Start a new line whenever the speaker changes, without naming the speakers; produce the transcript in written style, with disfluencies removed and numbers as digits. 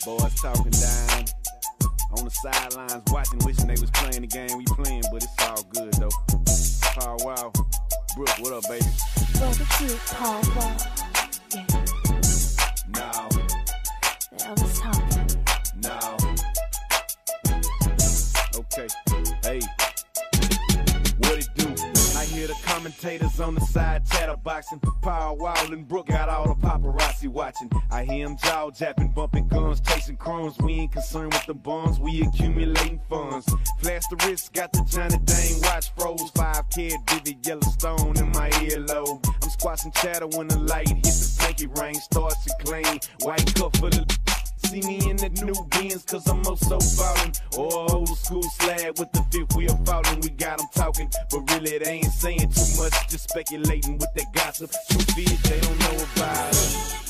Boys talking down on the sidelines, watching, wishing they was playing the game we playing, but it's all good though. Paul Wall, Brooke, what up, baby?
Brother Cute, Paul Wall. Yeah.
No.
I was talking.
No. Okay. Hey. What it do? I hear the commentators on the side chatterboxing. Paul Wall and Brooke got all the paparazzi watching. I hear them jaw-japping, bumping guns, chasing crumbs. We ain't concerned with the bonds, we accumulating funds. Flash the wrist, got the Johnny Dane watch froze. 5-carat vivid Yellowstone in my earlobe. I'm squashing chatter when the light hits the pinky ring. Starts to clean, white cup for the... See me in the new Benz, cause I'm also ballin'. Or old school slab with the fifth wheel falling. We got them talking, but really they ain't saying too much. Just speculating with that gossip. Truth is, they don't know about it.